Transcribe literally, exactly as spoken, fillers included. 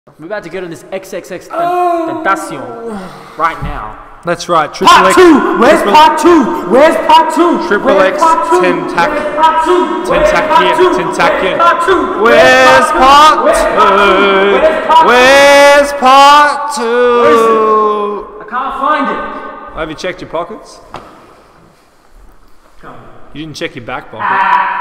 We're about to get on this Xxxtentacion right now. That's right. Triple Part X. two. Where's part two? Where's part two? Triple Where's X. part two? Tentac. Where's part two? Tentacion. Tentacion. Where's part Where's two? part two? Where's part Where's part Where is two? I can't find it. Have you checked your pockets? Come. You didn't check your back pocket. Ah.